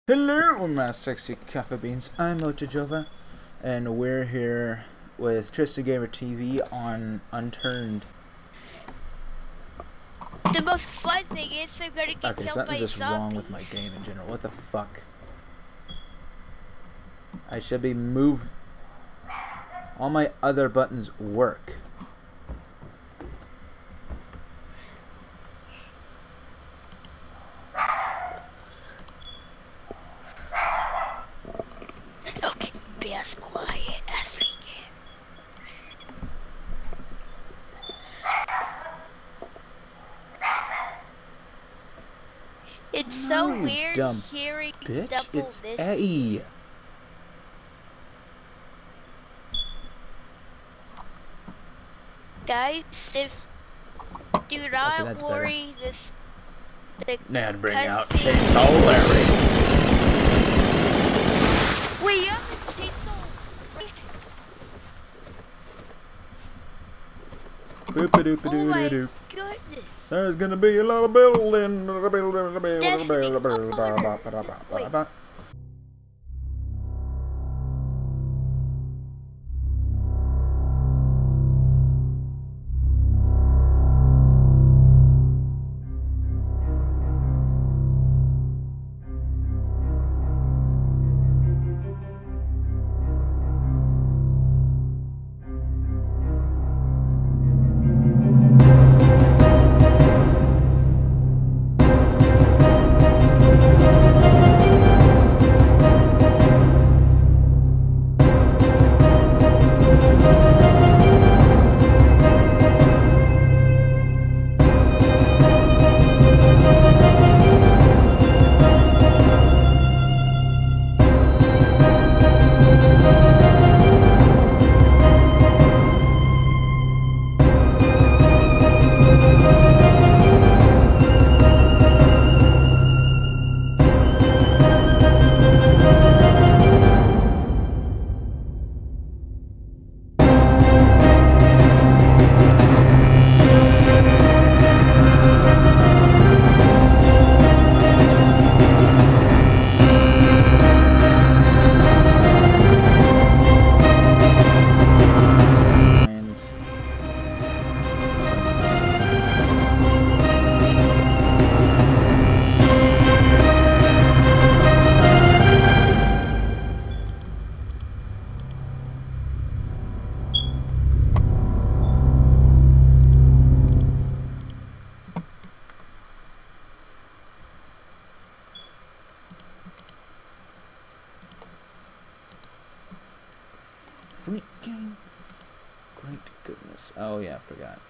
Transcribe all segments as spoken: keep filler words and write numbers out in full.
Hello, my sexy coffee beans. I'm Mochajova, and we're here with Tristan Gamer T V on Unturned. The most fun thing is I'm gonna get Okay, killed something's by just zombies. wrong with my game in general. What the fuck? I should be move. All my other buttons work. Okay, be as quiet as we can. It's so You weird dumb hearing bitch, double it's this. A. Guys, if do not that's worry, this the Now to bring out cutscene- Chainsaw Larry. Wait, you have a chainsaw? Boop a doop a Oh doo my doo doo. goodness. There's gonna be a lot of building. Destiny, Wait. Freaking great goodness. Oh yeah, I forgot.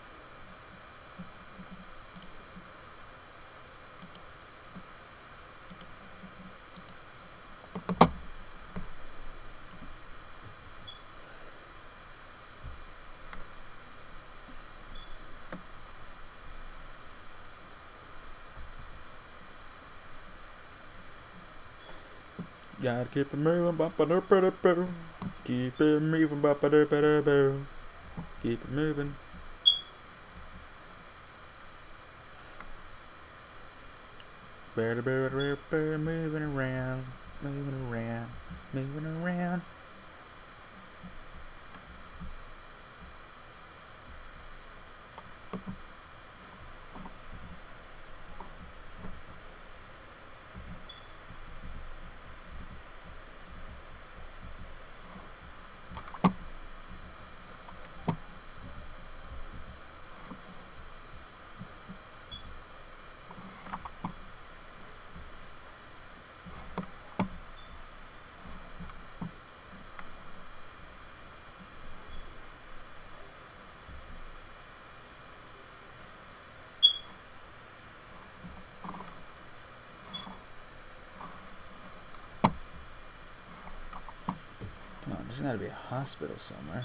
Gotta keep it moving, ba-ba-da-ba-da-ba. Keep it moving, ba-ba-da-ba-da-ba. Keep it moving. Ba-da-ba-da-ba-da, moving around, moving around, moving around. Come on, there's gotta be a hospital somewhere.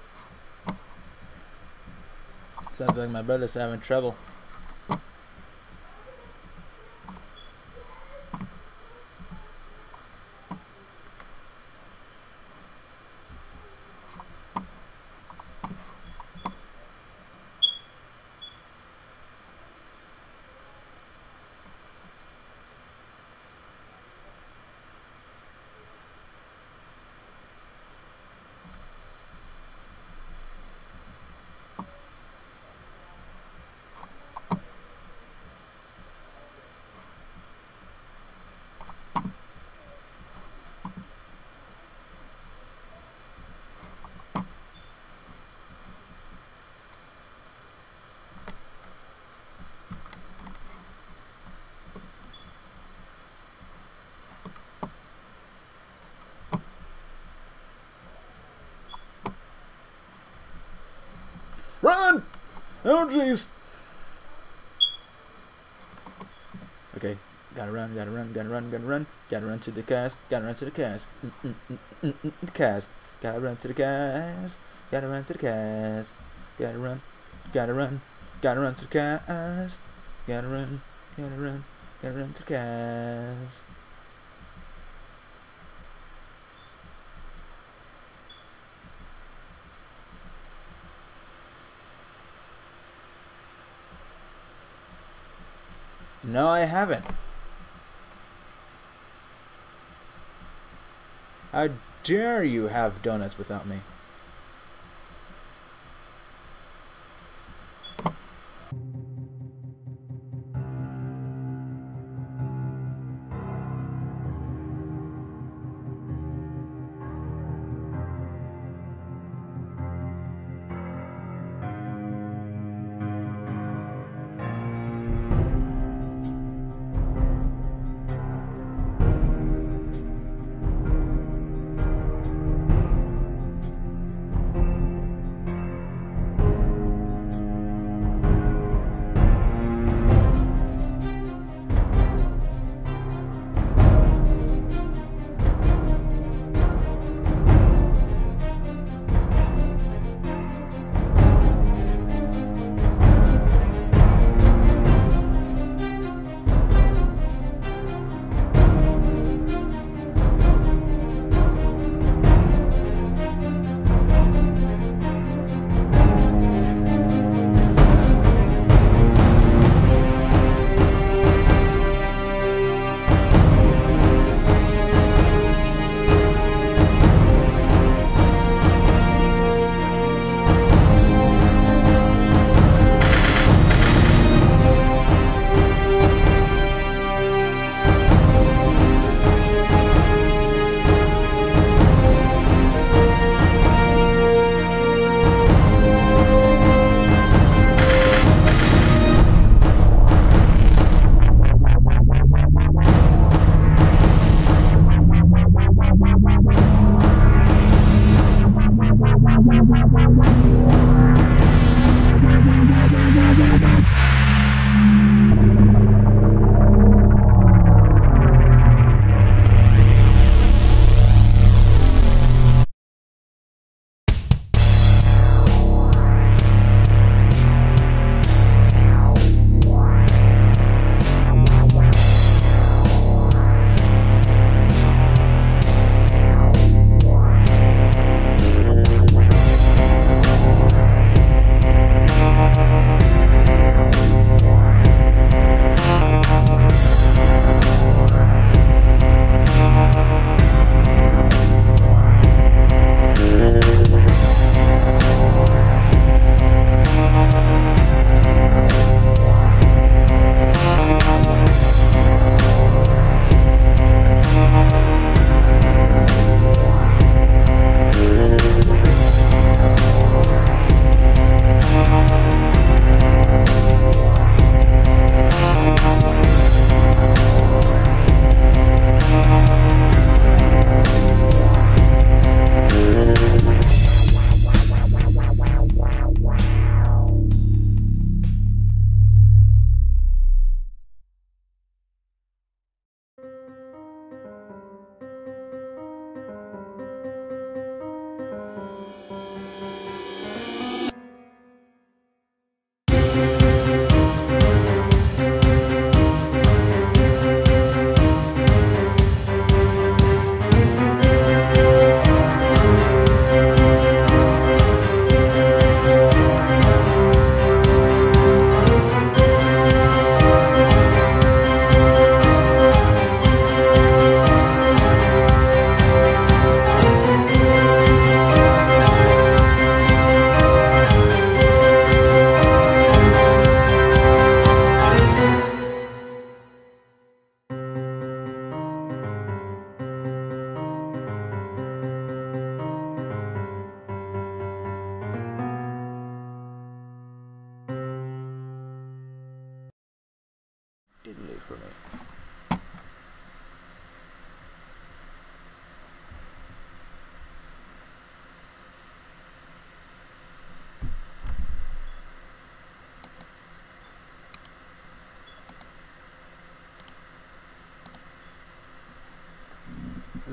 Sounds like my brother's having trouble. Oh jeez. Okay, gotta run, gotta run, gotta run, gotta run, gotta run to the cars, gotta run to the cars, mm, mm, mm, mm, mm, the cars, gotta run to the cars, gotta run to the cars, gotta run, gotta run, gotta run to the cars, gotta run, gotta run, gotta run to the cars. No, I haven't. How dare you have donuts without me?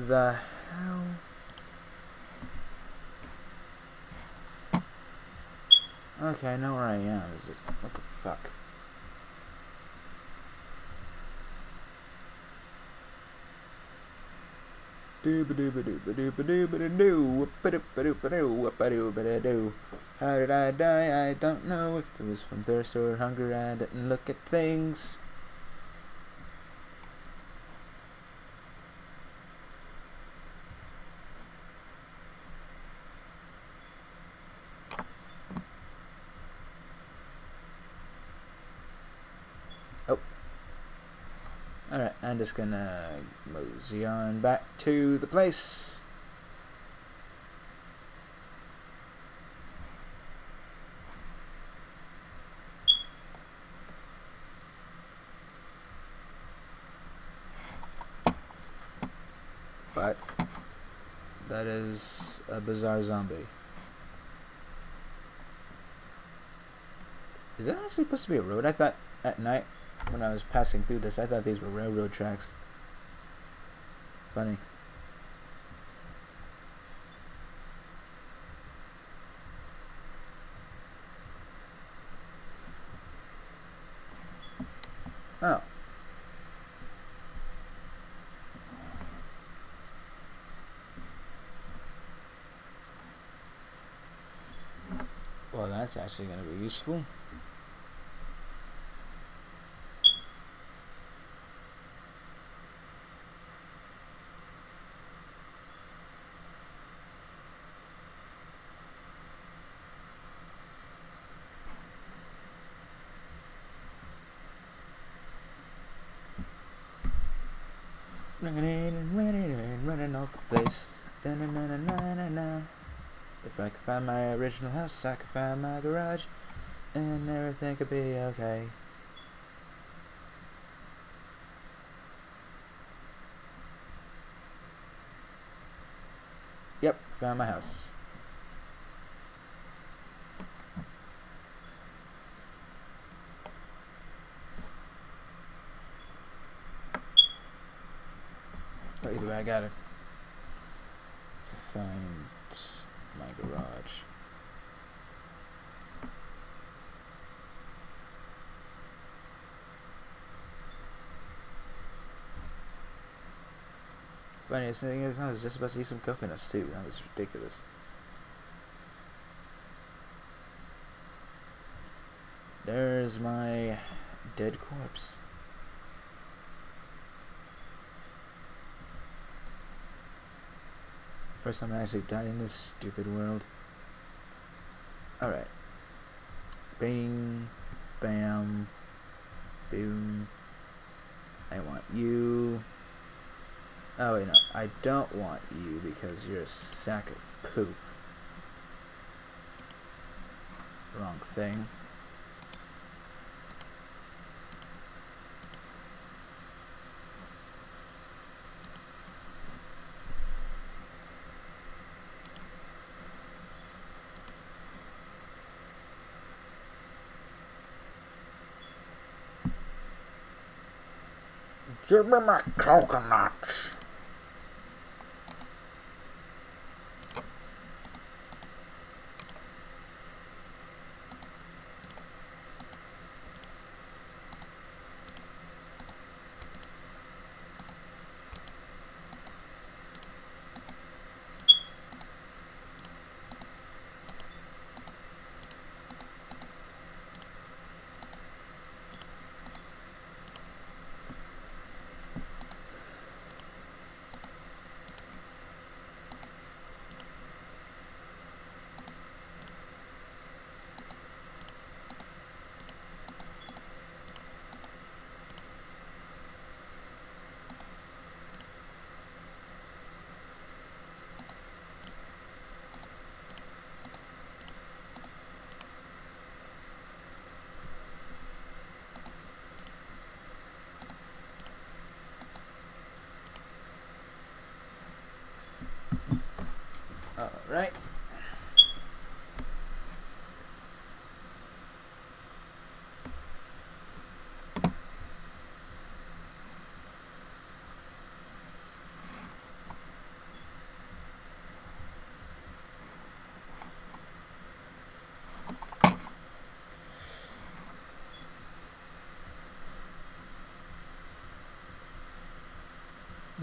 the hell? Okay, I know where I am. Is this, what the fuck? Doo-ba-doo-ba-doo-ba-doo-ba-doo-ba-doo, whoop-a-doo-ba-doo-ba-doo, whoop-a-doo-ba-doo. How did I die? I don't know if it was from thirst or hunger. I didn't look at things. Oh. Alright, I'm just gonna mosey on back to the place. But that is a bizarre zombie. Is that actually supposed to be a road? I thought at night when I was passing through this, I thought these were railroad tracks. Funny. Oh. Well, that's actually going to be useful. Running and running and running off the place. Da -na -na -na -na -na -na. If I could find my original house, I could find my garage, and everything could be okay. Yep, found my house. But either way, I gotta find my garage. Funniest thing is, I was just about to eat some coconuts too. That was ridiculous. There's my dead corpse. First time I actually died in this stupid world. Alright. Bing. Bam. Boom. I want you. Oh wait, no. I don't want you because you're a sack of poop. Wrong thing. Give me my coconuts.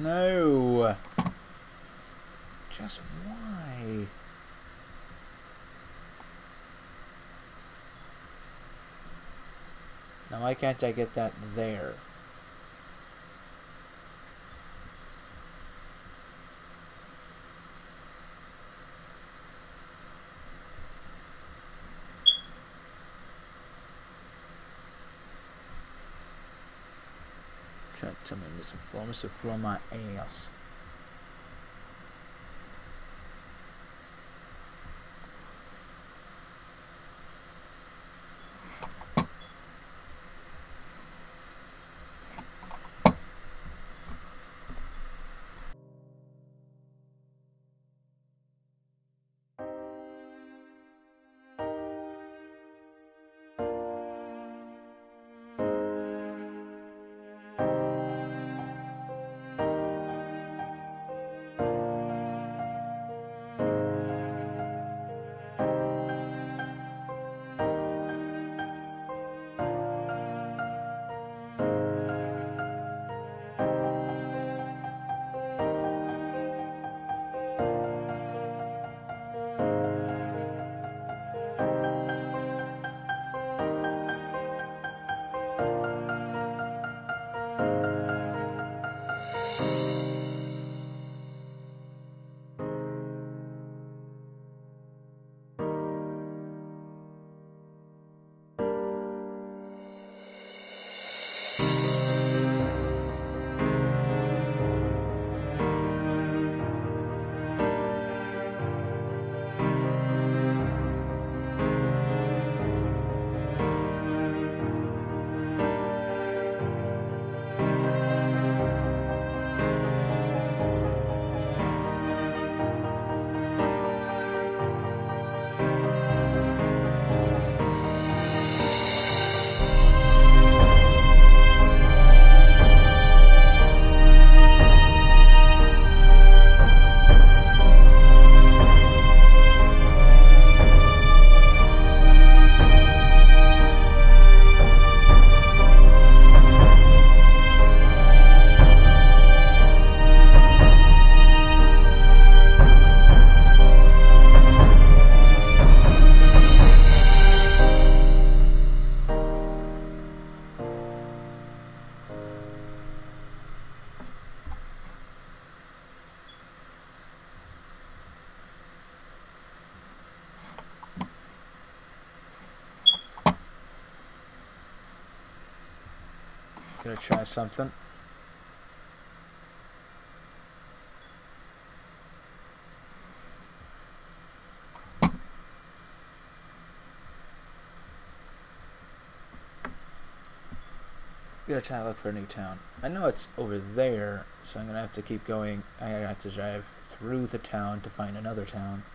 No. Just why? Now why can't I get that there? Try to tell me Mister Floor, Mister Floor my ass. Gonna try something. Gonna try to look for a new town. I know it's over there, so I'm gonna have to keep going. I have to drive through the town to find another town.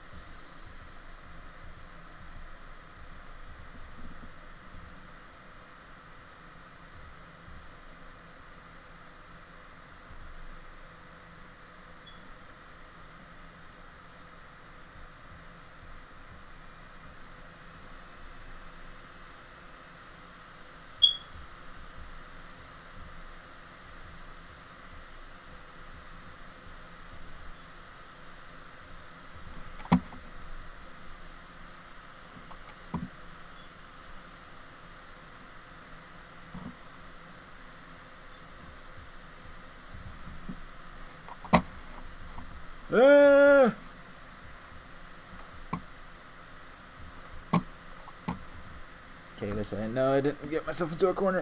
Ah! Okay, listen, no, I didn't get myself into a corner.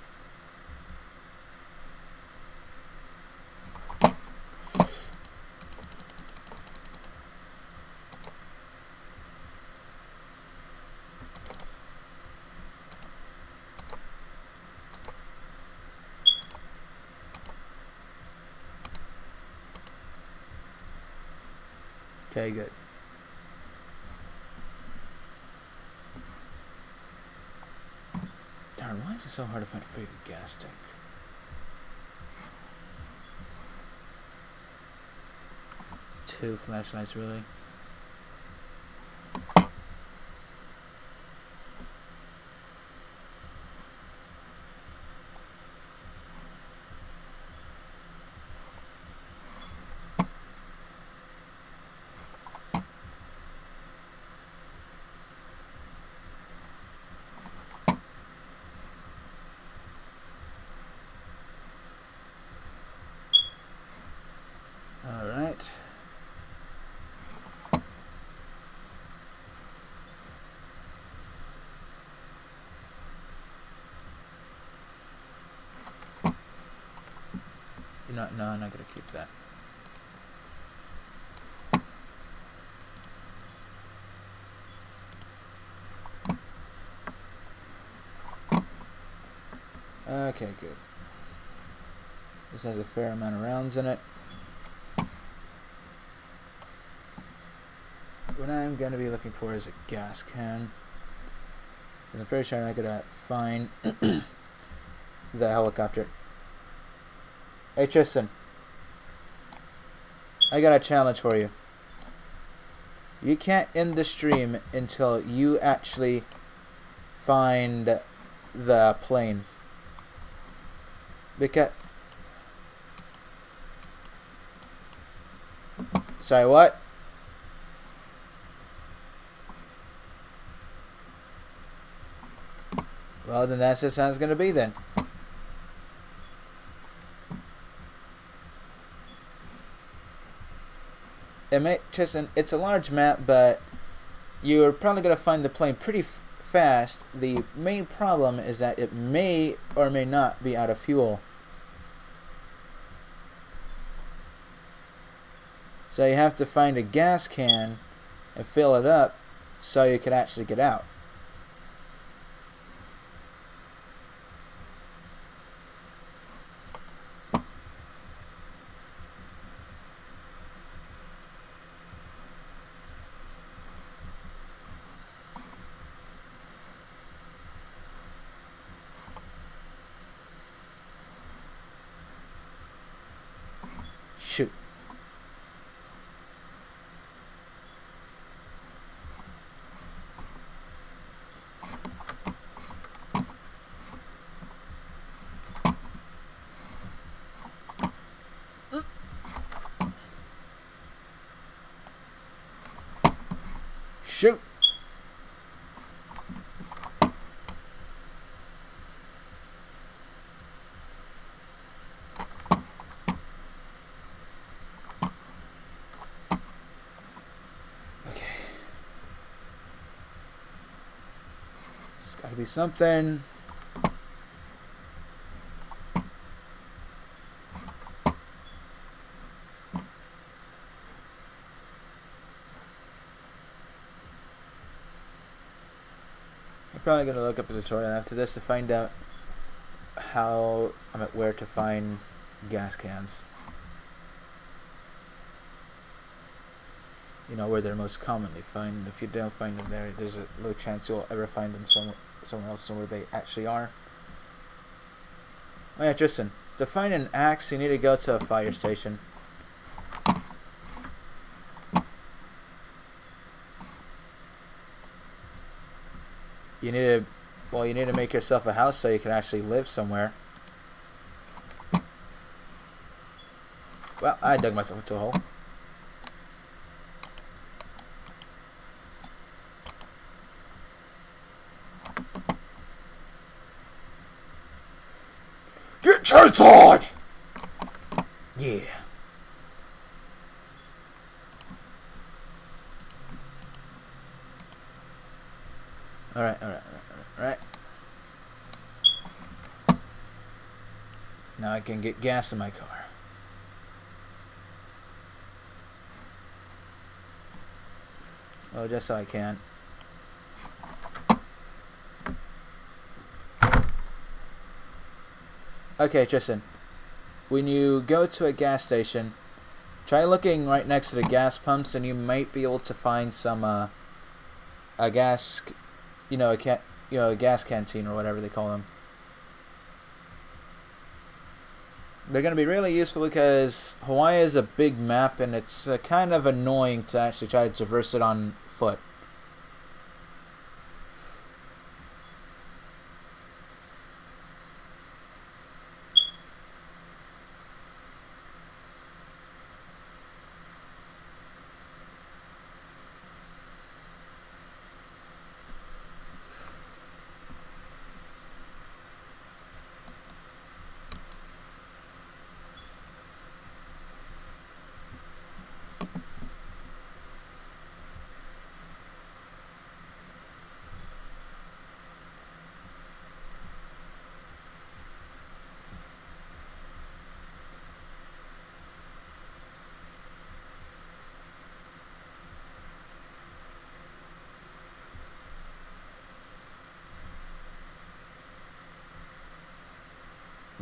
Okay, good. Darn, why is it so hard to find a free gas tank? Two flashlights, really? You know, no, I'm not gonna keep that. Okay, good. This has a fair amount of rounds in it. What I'm gonna be looking for is a gas can. And I'm pretty sure I'm not gonna find the helicopter. Hey Tristan, I got a challenge for you. You can't end the stream until you actually find the plane. Because... Sorry, what? Well, then that's just how it's gonna be then. It may, Tristan, it's a large map, but you're probably gonna find the plane pretty f fast. The main problem is that it may or may not be out of fuel. So you have to find a gas can and fill it up so you can actually get out. Shoot. Shoot. Okay. There's gotta be something. Probably gonna look up a tutorial after this to find out how I mean, where to find gas cans. You know where they're most commonly found. If you don't find them there, there's a low chance you'll ever find them somewhere somewhere else where they actually are. Oh yeah, Tristan. To find an axe, you need to go to a fire station. You need to, well, you need to make yourself a house so you can actually live somewhere. Well, I dug myself into a hole. Get chainsawed! Yeah. Alright, alright, alright, alright. Now I can get gas in my car. Well, just so I can. Okay, Tristan. When you go to a gas station, try looking right next to the gas pumps, and you might be able to find some uh, a gas, you know, a can, you know, a gas canteen or whatever they call them. They're going to be really useful because Hawaii is a big map, and it's uh, kind of annoying to actually try to traverse it on foot.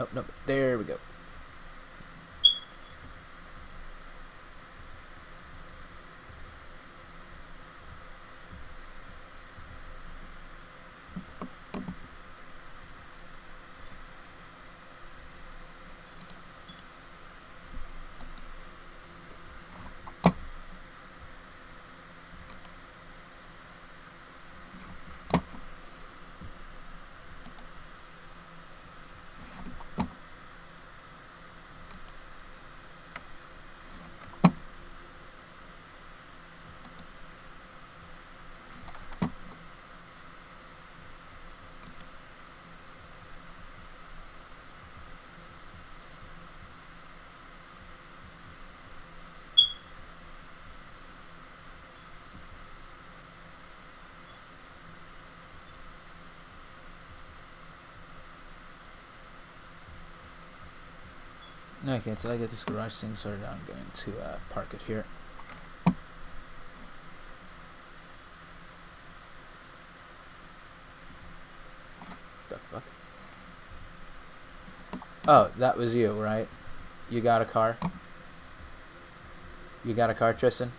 nope, nope. There we go. Okay, until I get this garage thing sorted out, I'm going to uh, park it here. The fuck? Oh, that was you, right? You got a car? You got a car, Tristan?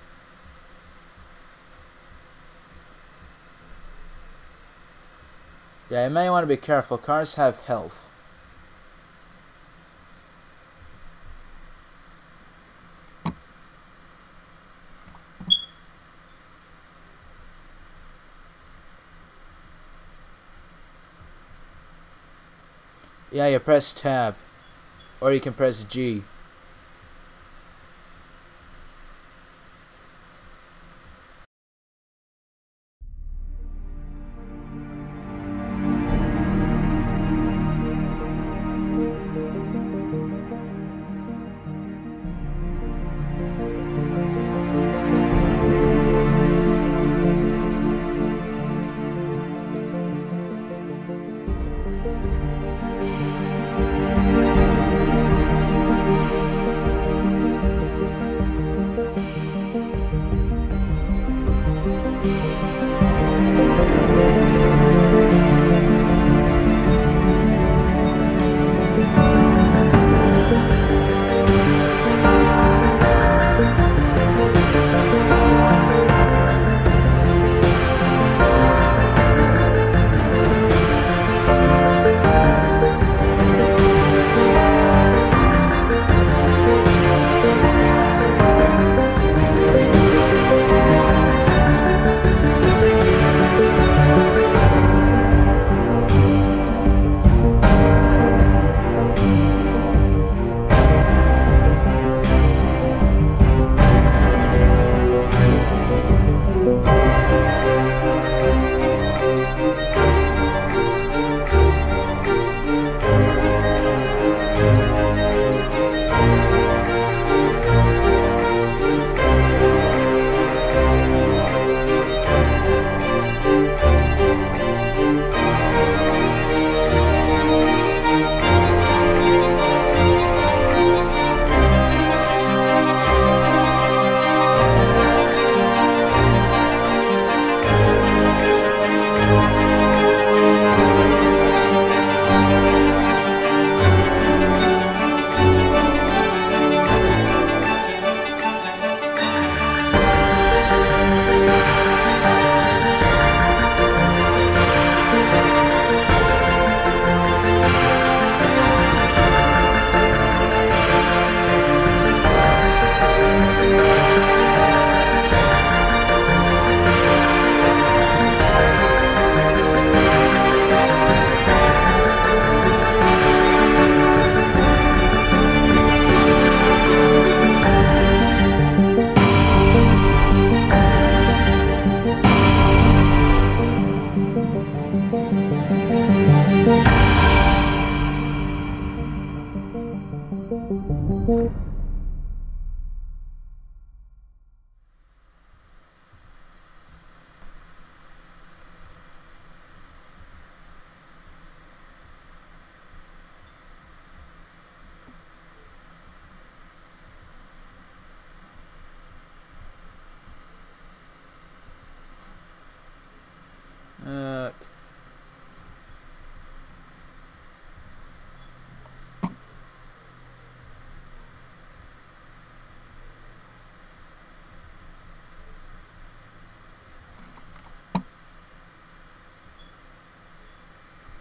Yeah, you may want to be careful. Cars have health. Yeah, you press tab. Or you can press G.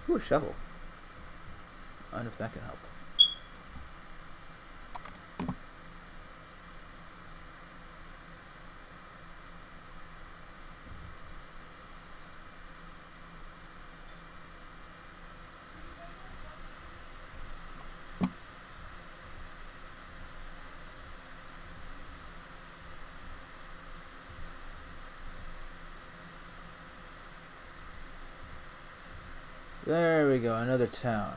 Ooh, a shovel. I wonder if that can help. There we go, another town.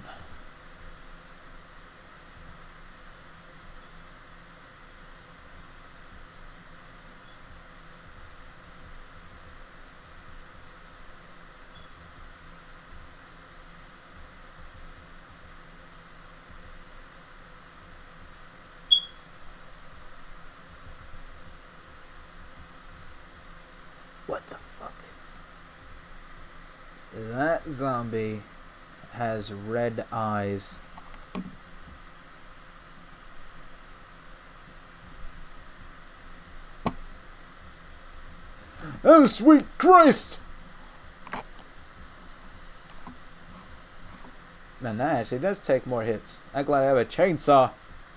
What the fuck? That zombie has red eyes. Oh, sweet Christ! Man, that actually does take more hits. I'm glad I have a chainsaw.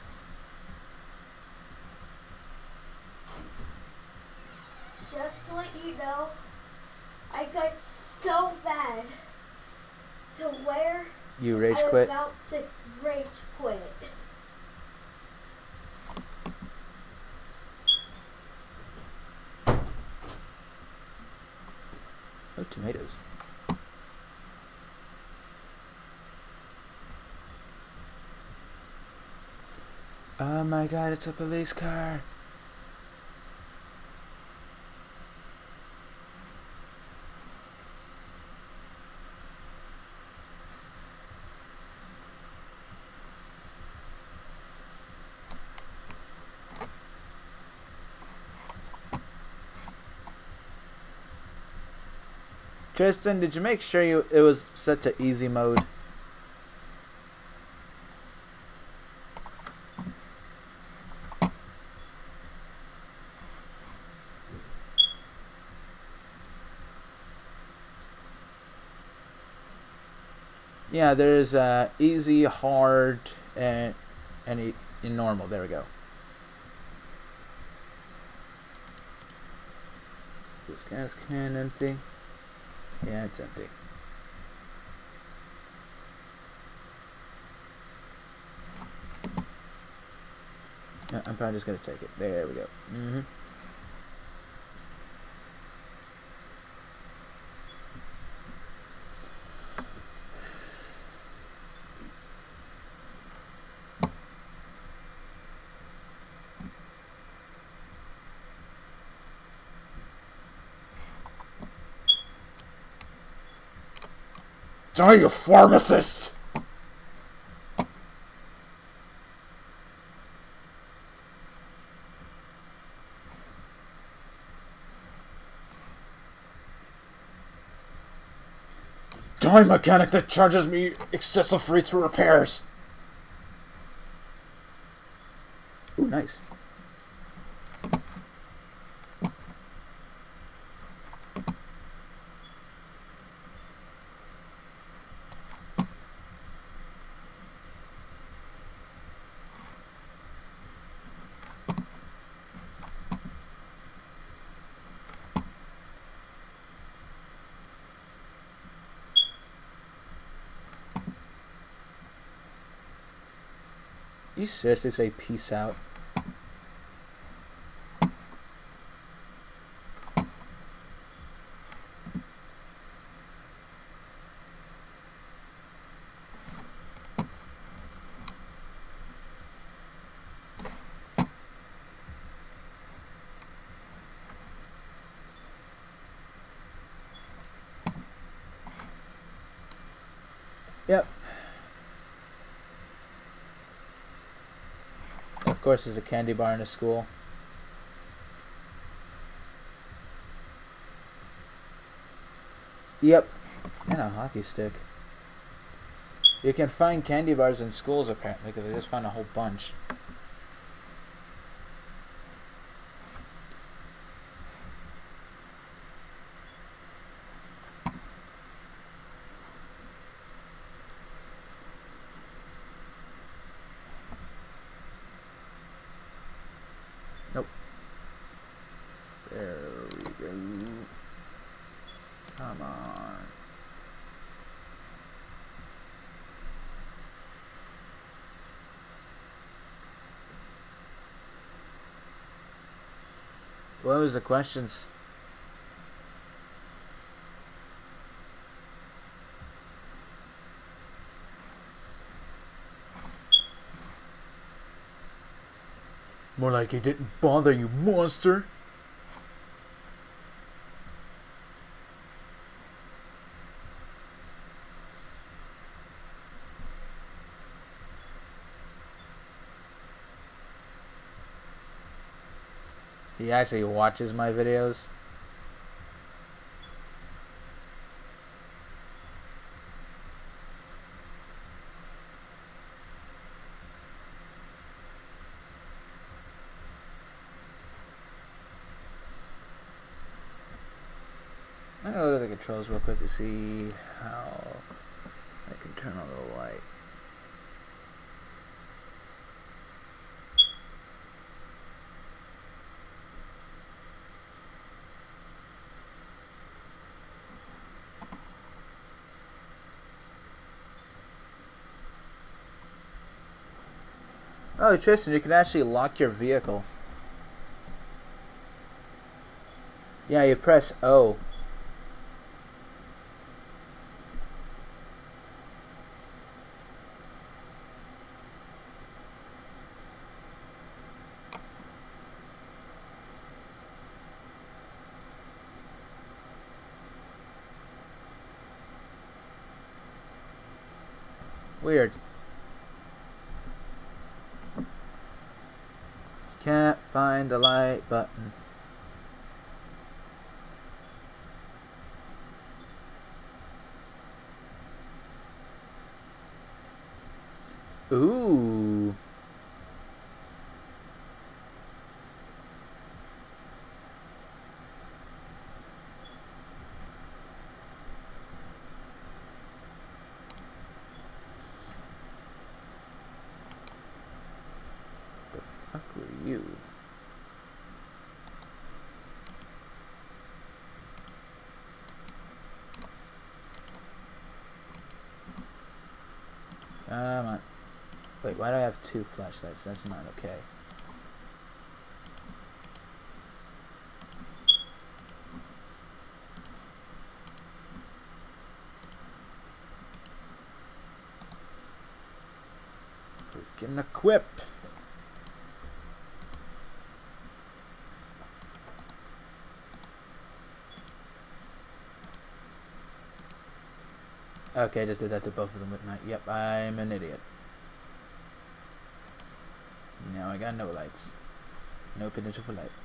Just to let you know, I got so bad to where You rage I'm quit? about to rage quit. Oh, tomatoes. Oh my god, it's a police car. Tristan, did you make sure you it was set to easy mode? Yeah, there's uh, easy, hard, and and e and normal. There we go. This gas can empty. Yeah, it's empty. Yeah, I'm probably just gonna take it. There we go. Mm-hmm. Die, you pharmacist! Die, mechanic that charges me excessive rates for repairs! Ooh, nice. You seriously say peace out? Yep. Of course, there's a candy bar in a school. Yep. And a hockey stick. You can find candy bars in schools apparently, because I just found a whole bunch. Come on. What was the questions? More like it didn't bother you, monster. He actually watches my videos. I'm gonna look at the controls real quick to see how I can turn on the light. Oh, Tristan, you can actually lock your vehicle. Yeah, you press O. Weird. Can't find the light button. Ooh. The fuck were you? Come on. Wait, why do I have two flashlights? That's not okay. Freaking equip. Okay, I just did that to both of them at night. Yep, I'm an idiot. Now I got no lights. No potential for light.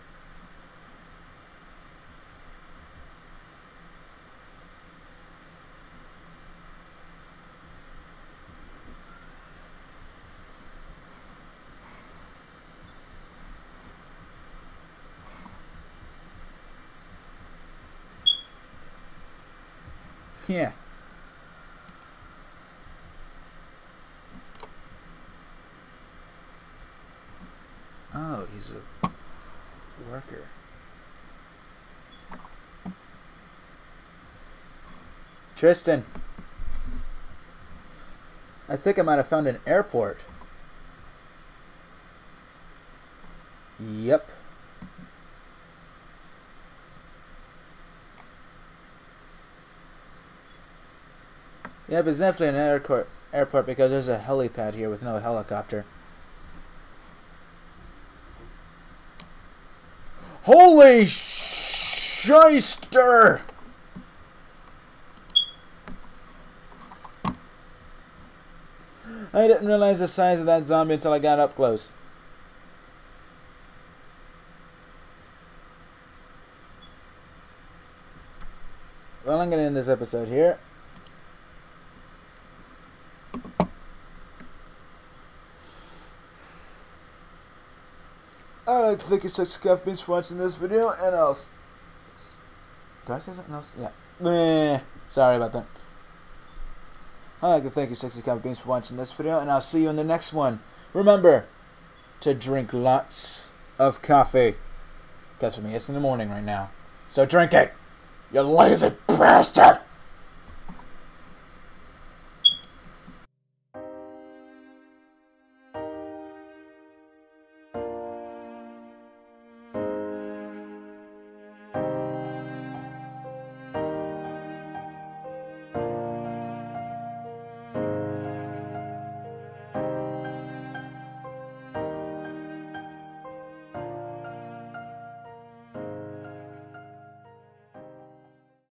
Yeah. Oh, he's a worker. Tristan. I think I might have found an airport. Yep. Yep, it's definitely an airport, airport because there's a helipad here with no helicopter. Holy shyster! I didn't realize the size of that zombie until I got up close. Well, I'm going to end this episode here. I'd like to thank you, Sexy Cuff Beans, for watching this video, and I'll... S Did I say something else? Yeah. Eh, sorry about that. I'd like to thank you, Sexy Cuff Beans, for watching this video, and I'll see you in the next one. Remember to drink lots of coffee. Because for me, it's in the morning right now. So drink it! You lazy bastard!